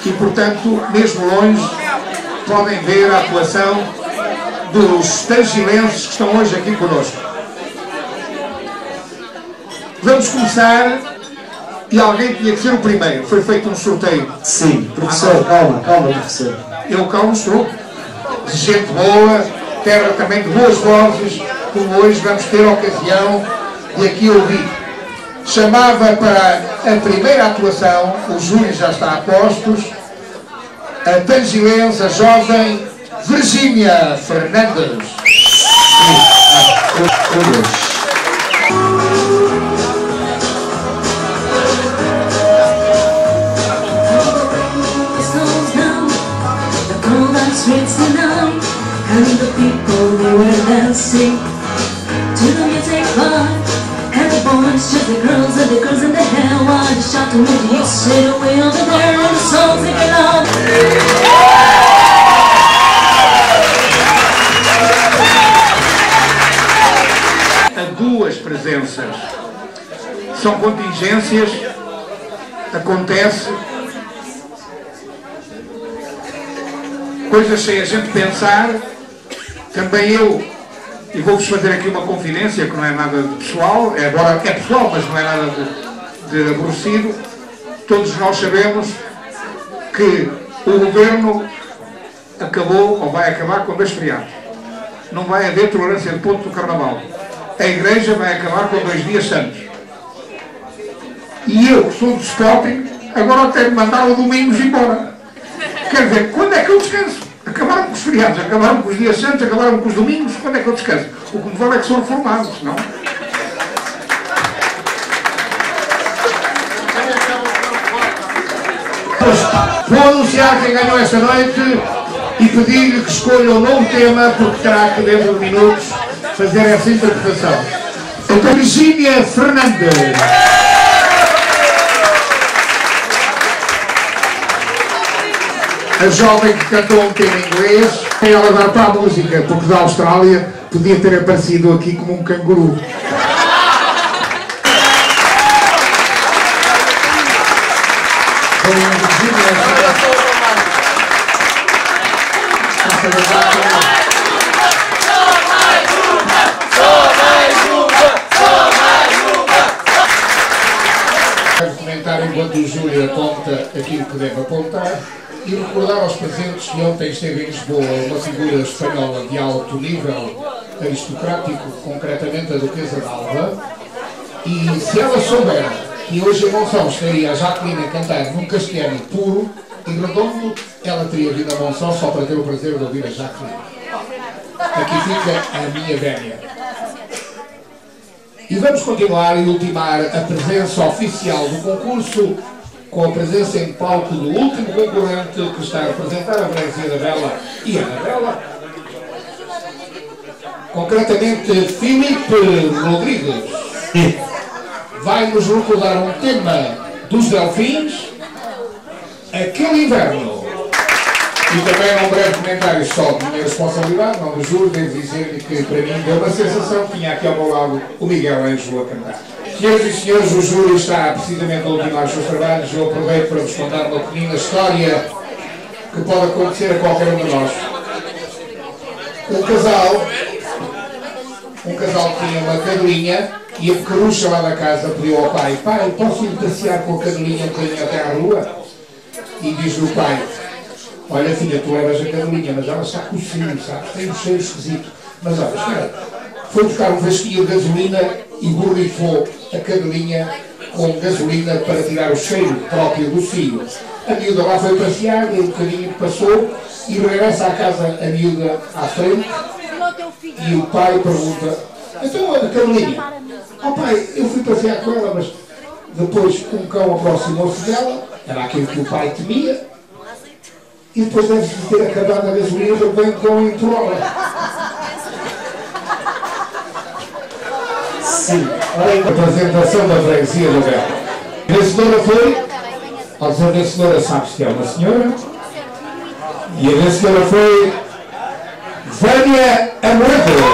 e, portanto, mesmo longe, podem ver a atuação dos tangilenses que estão hoje aqui connosco. Vamos começar, e alguém tinha que ser o primeiro. Foi feito um sorteio. Sim, professor, calma, professor. Eu calmo estou. De gente boa, terra também de boas vozes, como hoje vamos ter a ocasião de aqui ouvir. Chamava para a primeira atuação, o júri já está a postos, a tangilense, a jovem Virgínia Fernandes. And the people, they were dancing to the music bar. And the boys, just the girls in the hair, while they shout to me, you sit away over there, and the songs they get on. Há duas presenças. São contingências. Acontece. Coisas sem a gente pensar. Também eu, e vou-vos fazer aqui uma confidência que não é nada de pessoal, agora é pessoal, mas não é nada de aborrecido. Todos nós sabemos que o governo acabou ou vai acabar com 2 feriados. Não vai haver tolerância de ponto do carnaval. A igreja vai acabar com 2 dias santos. E eu, que sou do Sporting, agora tenho de mandar o Domingos embora. Quer dizer, quando é que eu descanso? Acabaram com os feriados, acabaram com os dias santos, acabaram com os domingos, quando é que eu descanso? O que me vale é que sou reformado, senão... Vou anunciar quem ganhou esta noite e pedir-lhe que escolha um novo tema, porque terá que, dentro de minutos, fazer essa interpretação. A Virgínia Fernandes. A jovem que cantou um tema em inglês, ela vai para a música, porque da Austrália podia ter aparecido aqui como um canguru. Quero comentar enquanto o Júlio aponta aquilo que deve apontar. E recordar aos presentes que ontem esteve em Lisboa uma figura espanhola de alto nível aristocrático, concretamente a Duquesa d'Alva, e se ela souber que hoje em Monção estaria a Jacqueline a cantar num castelhano puro e redondo, ela teria vindo a Monção só para ter o prazer de ouvir a Jacqueline. Aqui fica a minha vénia. E vamos continuar e ultimar a presença oficial do concurso com a presença em palco do último concorrente que está a representar a freguesia da Bela e a Anabela. Concretamente, Filipe Rodrigues vai nos recordar um tema dos Delfins, Aquele Inverno. E também um breve comentário só de minha responsabilidade, não me juro, devo dizer que para mim deu uma sensação que tinha aqui ao meu lado o Miguel Ângelo a cantar. Senhoras e senhores, o júri está precisamente a ultimar os seus trabalhos. Eu aproveito para vos contar uma pequena história que pode acontecer a qualquer um de nós. Um casal tinha uma cadelinha e a pequerucha lá da casa pediu ao pai: pai, posso ir passear com a cadelinha um bocadinho até à rua? E diz-lhe o pai: olha filha, tu levas a cadelinha, mas ela está com o cheiro, sabes? Tem um cheiro esquisito. Mas olha, espera, foi buscar um vasquinho de gasolina e borrifou a cadelinha com gasolina para tirar o cheiro próprio do cio. A miúda lá foi passear, deu um bocadinho que passou e regressa à casa a miúda à frente e o pai pergunta: então a cadelinha? Oh pai, eu fui passear com ela, mas depois um cão aproximou-se dela, era aquilo que o pai temia, e depois deve-se ter acabado a gasolina do bem que o entrou. Sim, a apresentação da freguesia da Bela. A vencedora foi, ao dizer vencedora sabe-se que é uma senhora, e a vencedora foi Vânia Amoedo.